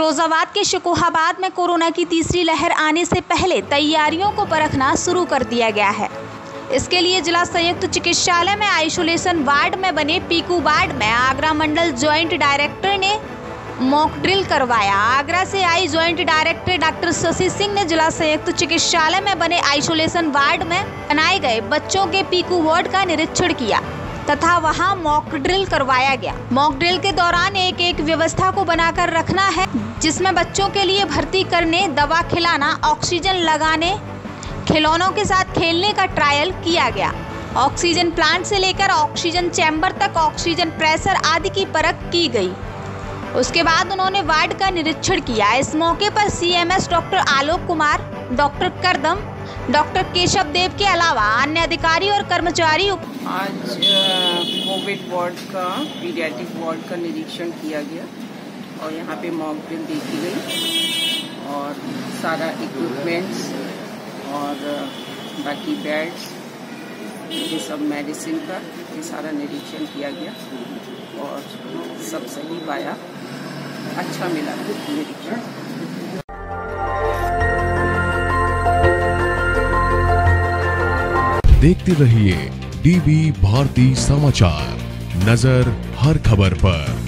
फिरोजाबाद के शकोहाबाद में कोरोना की तीसरी लहर आने से पहले तैयारियों को परखना शुरू कर दिया गया है। इसके लिए जिला संयुक्त चिकित्सालय में आइसोलेशन वार्ड में बने पीकू वार्ड में आगरा मंडल ज्वाइंट डायरेक्टर ने मॉक ड्रिल करवाया। आगरा से आई joint director doctor Shashi Singh ने जिला संयुक्त चिकित्सालय में बने आइसोलेशन वार्ड में बनाए गए बच्चों के पीकू वार्ड का निरीक्षण किया तथा वहां मॉक ड्रिल करवाया गया। मॉक ड्रिल के दौरान एक व्यवस्था को बनाकर रखना है, जिसमें बच्चों के लिए भर्ती करने, दवा खिलाना, ऑक्सीजन लगाने, खिलौनों के साथ खेलने का ट्रायल किया गया। ऑक्सीजन प्लांट से लेकर ऑक्सीजन चैम्बर तक ऑक्सीजन प्रेशर आदि की परख की गई। उसके बाद उन्होंने वार्ड का निरीक्षण किया। इस मौके पर CMS doctor Alok Kumar, doctor Kardam, doctor Keshav Dev के अलावा अन्य अधिकारी और कर्मचारी। आज कोविड वार्ड का, पीडियाट्रिक वार्ड का निरीक्षण किया गया और यहाँ पे मॉक ड्रिल देखी गई और सारा इक्विपमेंट्स और बाकी बेड्स, ये सब मेडिसिन का ये सारा निरीक्षण किया गया और सब सही पाया, अच्छा मिला निरीक्षण। देखते रहिए DB भारती समाचार, नजर हर खबर पर।